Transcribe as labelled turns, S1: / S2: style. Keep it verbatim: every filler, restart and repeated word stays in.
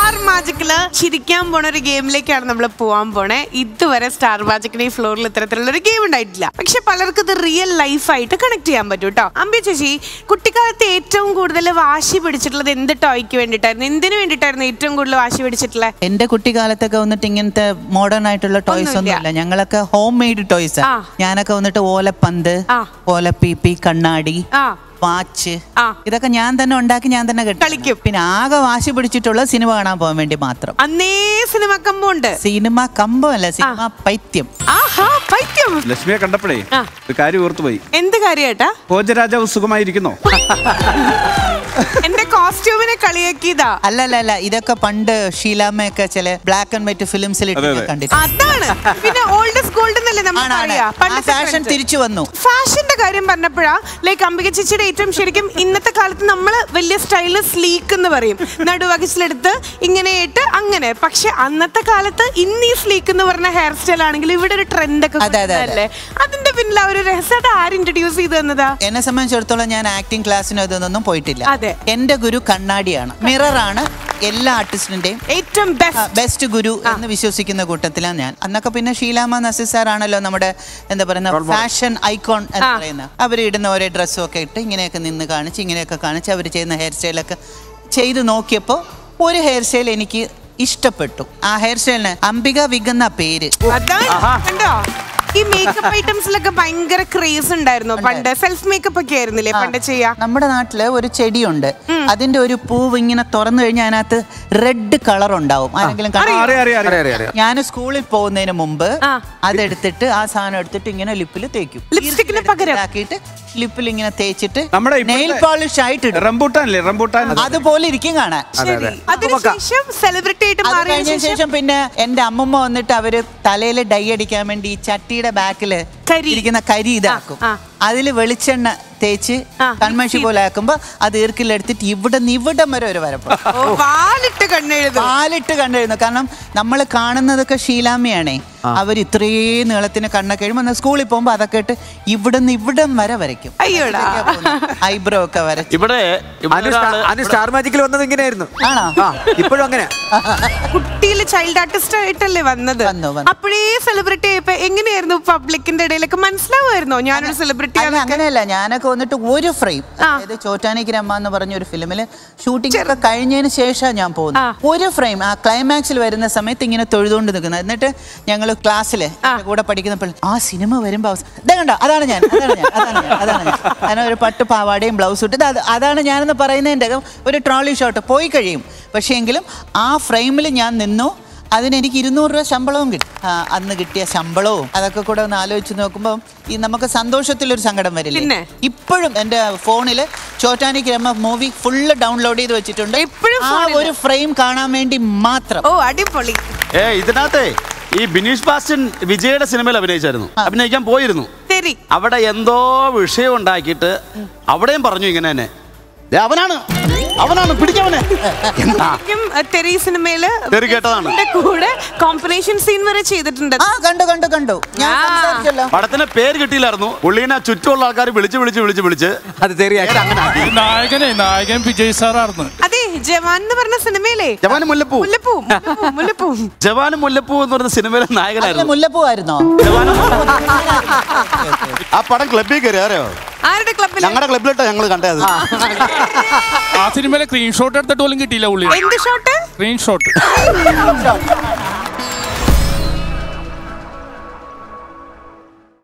S1: Star മാജിക്കില് ചിരിക്കാൻ പോണ ഒരു ഗെയിമിലേക്കാണ് നമ്മൾ പോവാൻ പോണേ. ഇതുവരെ സ്റ്റാർ മാജിക്കിന് ഈ ഫ്ലോറിൽ ഇത്തരത്തിലുള്ള ഒരു ഗെയിം ഉണ്ടായിട്ടില്ല. പക്ഷെ പലർക്കും ഇത് റിയൽ ലൈഫായിട്ട് കണക്ട് ചെയ്യാൻ പറ്റും കേട്ടോ. അമ്പി ചേച്ചി, കുട്ടിക്കാലത്ത് ഏറ്റവും കൂടുതൽ വാശി പിടിച്ചിട്ടുള്ളത് എന്ത് ടോയ്ക്ക് വേണ്ടിട്ടായിരുന്നു? എന്തിനു വേണ്ടിട്ടായിരുന്നു ഏറ്റവും കൂടുതൽ വാശി പിടിച്ചിട്ടുള്ളത്?
S2: എന്റെ കുട്ടിക്കാലത്തൊക്കെ വന്നിട്ട് ഇങ്ങനത്തെ മോഡേൺ ആയിട്ടുള്ള ടോയ്സ് ഒന്നും ഇല്ല. ഞങ്ങളൊക്കെ ഹോം മെയ്ഡ് ടോയ്സ്. ഞാനൊക്കെ വന്നിട്ട് ഓലപ്പന്ത്, ഓലപ്പീപ്പി, കണ്ണാടി, വാച്ച്, ഇതൊക്കെ ഞാൻ തന്നെ ഉണ്ടാക്കി ഞാൻ തന്നെ കളിക്കും. പിന്നെ ആകെ വാശി പിടിച്ചിട്ടുള്ള സിനിമ കാണാൻ പോകാൻ വേണ്ടി മാത്രം.
S1: അന്നേ സിനിമ കമ്പുണ്ട്.
S2: സിനിമ കമ്പമല്ല, സിനിമ പൈത്യം.
S3: ലക്ഷ്മിയെ കണ്ടപ്പോഴേ ഒരു കാര്യം ഓർത്തുപോയി.
S1: എന്ത് കാര്യാട്ടാ?
S3: ഭോജരാജാവ് സുഖമായിരിക്കുന്നോ?
S1: എന്റെ കോസ്റ്റ്യൂമിനെ കളിയാക്കിയതാ.
S2: അല്ല അല്ല അല്ല ഇതൊക്കെ പണ്ട് ഷീലാമ്മയൊക്കെ ചില ബ്ലാക്ക് ആൻഡ് വൈറ്റ് ഫിലിംസിൽ കണ്ടിട്ടുണ്ട്.
S1: അതാണ് പിന്നെ ഓൾഡ് ഗോൾഡ് എന്നല്ലേ നമുക്കറിയാം.
S2: ഫാഷൻ തിരിച്ചു വന്നു.
S1: ഫാഷന്റെ കാര്യം പറഞ്ഞപ്പോഴാ ലൈക്ക് അംബിക ചേച്ചിയുടെ ഏറ്റവും ശരിക്കും ഇന്നത്തെ കാലത്ത് നമ്മള് വലിയ സ്റ്റൈല് സ്ലീക്ക് എന്ന് പറയും, നടുവകിച്ചിലെടുത്ത് ഇങ്ങനെയായിട്ട് അങ്ങനെ. പക്ഷെ അന്നത്തെ കാലത്ത് ഇന്ന് ഈ സ്ലീക്ക് എന്ന് പറഞ്ഞ ഹെയർ സ്റ്റൈൽ ആണെങ്കിൽ ഇവിടെ ഒരു ട്രെൻഡ് ഒക്കെ അല്ലേ, അതിന്റെ പിന്നിൽ ആ ഒരു രഹസ്യത ആര് ഇൻട്രൊഡ്യൂസ് ചെയ്ത് തന്നതാ?
S2: എന്നെ സംബന്ധിച്ചിടത്തോളം ഞാൻ ആക്ടിംഗ് ക്ലാസ്സിനോ ഇതൊന്നും പോയിട്ടില്ല.
S1: അതെ,
S2: എന്റെ ഗുരു കണ്ണാടിയാണ്, മിററാണ്. എല്ലാ ആർട്ടിസ്റ്റിന്റെയും ഏറ്റവും ബെസ്റ്റ് ഗുരു എന്ന് വിശ്വസിക്കുന്ന കൂട്ടത്തിലാണ് ഞാൻ. അന്നൊക്കെ പിന്നെ ഷീലാമ്മ നസീർ സാറാണല്ലോ നമ്മുടെ എന്താ പറയുന്ന ഫാഷൻ ഐക്കോൺ എന്ന് പറയുന്നത്. അവർ ഇടുന്ന ഓരോ ഡ്രസ്സും ഒക്കെ ഇട്ട് ഇങ്ങനെയൊക്കെ നിന്ന് കാണിച്ച് ഇങ്ങനെയൊക്കെ കാണിച്ച് അവർ ചെയ്യുന്ന ഹെയർ സ്റ്റൈലൊക്കെ ചെയ്ത് നോക്കിയപ്പോൾ ഒരു ഹെയർ സ്റ്റൈൽ എനിക്ക് ഇഷ്ടപ്പെട്ടു. ആ ഹെയർ സ്റ്റൈലിന് അംബിക വിഗ് എന്ന പേര്.
S1: ഈ മേക്കപ്പ് ഐറ്റംസിലൊക്കെ ഭയങ്കര ക്രേസ് ഉണ്ടായിരുന്നു പണ്ട്. സെൽഫ് മേക്കപ്പ് ഒക്കെ ആയിരുന്നില്ലേ പണ്ട് ചെയ്യാ?
S2: നമ്മുടെ നാട്ടില് ഒരു ചെടിയുണ്ട്, അതിന്റെ ഒരു പൂവ് ഇങ്ങനെ തുറന്നു കഴിഞ്ഞാൽ അതിനകത്ത് റെഡ് കളർ ഉണ്ടാവും. ആരെങ്കിലും ഞാൻ സ്കൂളിൽ പോകുന്നതിന് മുമ്പ് അതെടുത്തിട്ട് ആ സാധനം എടുത്തിട്ട് ഇങ്ങനെ ലിപ്പിൽ തേക്കും.
S1: ലിപ്സ്റ്റിക്കിന് പകരം ആക്കിയിട്ട്
S2: ലിപ്പിൽ ഇങ്ങനെ തേച്ചിട്ട് നെയിൽ പോളിഷ് ആയിട്ട് അതുപോലെ ഇരിക്കും കാണാൻ. അതിനുശേഷം ശേഷം പിന്നെ എന്റെ അമ്മമ്മ വന്നിട്ട് അവര് തലയിൽ ഡൈ അടിക്കാൻ വേണ്ടി ഈ ചട്ടിയുടെ ബാക്കില് ഇരിക്കുന്ന കരി ഇതാക്കും. അതില് വെളിച്ചെണ്ണ തേച്ച് കൺമഷി പോലെ ആക്കുമ്പോ അത് ഈർക്കിലെടുത്തിട്ട് ഇവിടെ നിന്ന് ഇവിടം വരെ ഒരു വരപ്പ് പാലിട്ട് കണ്ണെഴുതുന്നു. കാരണം നമ്മൾ കാണുന്നതൊക്കെ ഷീലാമ്മയാണേ. അവർ ഇത്രയും നീളത്തിന് കണ്ണൊക്കെ എഴുതുമ്പോൾ സ്കൂളിൽ പോകുമ്പോ അതൊക്കെ ഇട്ട് ഇവിടെ നിന്ന് ഇവിടം വരെ വരയ്ക്കും. ഐബ്രോ ഒക്കെ വരയ്ക്കും.
S4: ഇവിടെ സ്റ്റാർ മാജിക്കിൽ വന്നത് ഇങ്ങനെയായിരുന്നു.
S2: ആണോ?
S4: ഇപ്പോഴും അങ്ങനെ
S1: കുട്ടിയില് ചൈൽഡ് ആർട്ടിസ്റ്റ് ആയിട്ടല്ലേ വന്നത്? അപ്പോഴേ സെലിബ്രിറ്റി ആയപ്പോ എങ്ങനെയായിരുന്നു പബ്ലിക്കിന്റെ ഇടയിലൊക്കെ മനസ്സിലാവുമായിരുന്നോ ഞാനൊരു സെലിബ്രിറ്റി?
S2: അങ്ങനെയല്ല, ഞാനൊക്കെ വന്നിട്ട് ഒരു ഫ്രെയിം, അതായത് ചോറ്റാനിക്കര അമ്മ എന്ന് പറഞ്ഞ ഒരു ഫിലിമില് ഷൂട്ടിംഗ് ഒക്കെ കഴിഞ്ഞതിന് ശേഷം ഞാൻ പോകുന്നു. ഒരു ഫ്രെയിം ആ ക്ലൈമാക്സിൽ വരുന്ന സമയത്ത് ഇങ്ങനെ തൊഴുതുകൊണ്ട് നിൽക്കുന്നത്. എന്നിട്ട് ഞങ്ങൾ ക്ലാസ്സില് കൂടെ പഠിക്കുന്നപ്പോൾ ആ സിനിമ വരുമ്പോ കണ്ടോ അതാണ് ഞാൻ അതാണ് ഞാൻ അതാണ് ഞാൻ അതാണ് ഞാൻ അങ്ങനെ ഒരു പട്ട് പാവാടയും ബ്ലൗസ് ഇട്ട് അതാണ് ഞാനെന്ന് പറയുന്നതിൻ്റെ ഒരു ട്രോളി ഷോട്ട് പോയി കഴിയും. പക്ഷേ എങ്കിലും ആ ഫ്രെയിമിൽ ഞാൻ നിന്നു. അതിനെനിക്ക് ഇരുന്നൂറ് രൂപ ശമ്പളവും കിട്ടി. അന്ന് കിട്ടിയ ശമ്പളവും അതൊക്കെ കൂടെ ഒന്ന് ആലോചിച്ച് നോക്കുമ്പോൾ ഈ നമുക്ക് സന്തോഷത്തിലൊരു സങ്കടം വരില്ലേ. ഇപ്പോഴും എൻ്റെ ഫോണിൽ ചോറ്റാനിക്കര അമ്മ മൂവി ഫുള്ള് ഡൗൺലോഡ് ചെയ്ത് വെച്ചിട്ടുണ്ട്. ആ ഒരു ഫ്രെയിം കാണാൻ വേണ്ടി മാത്രം.
S1: ഓ അടിപൊളി.
S4: ഏ ഇതിനകത്തെ ഈ ബിനീഷ് ബാസ്റ്റൻ വിജയുടെ സിനിമയിൽ അഭിനയിച്ചായിരുന്നു, അഭിനയിക്കാൻ പോയിരുന്നു. അവിടെ എന്തോ വിഷയം ഉണ്ടാക്കിയിട്ട് അവിടെയും പറഞ്ഞു ഇങ്ങനെ തന്നെ അവനാണ് അവനാണ് പിടിക്കവനെ.
S1: സിനിമയില് കൂടെ കോമ്പിനേഷൻ സീൻ വരെ ചെയ്തിട്ടുണ്ട്.
S2: കണ്ടു കണ്ടു കണ്ടു
S4: പടത്തിന് പേര് കിട്ടിയില്ലായിരുന്നു. പുള്ളീനെ ചുറ്റുമുള്ള ആൾക്കാർ വിളിച്ച് വിളിച്ച് വിളിച്ച് വിളിച്ച് അത്
S5: നായകനെ നായകൻ വിജയ് സാറായിരുന്നു.
S1: അതെ, ജവാൻ എന്ന് പറഞ്ഞ സിനിമയിലെ
S4: ജവാൻ മുല്ലപ്പൂ
S1: മുല്ലപ്പൂ മുല്ലപ്പൂ
S4: ജവാൻ മുല്ലപ്പൂ എന്ന് പറഞ്ഞ സിനിമയിലെ നായകനായിരുന്നു.
S2: മുല്ലപ്പൂ ആയിരുന്നോ?
S4: ആ പടം ക്ലബിൽ കയറി അറിയോ?
S1: ആരുടെ ക്ലബിൽ?
S4: ഞങ്ങളുടെ ക്ലബിലിട്ടാ ഞങ്ങൾ കണ്ടത്.
S5: ആ സിനിമയിലെ സ്ക്രീൻഷോട്ട് എടുത്തിട്ട് പോലും കിട്ടിയില്ല പുള്ളി.
S1: എന്ത് ഷോട്ട്?
S5: സ്ക്രീൻഷോട്ട്.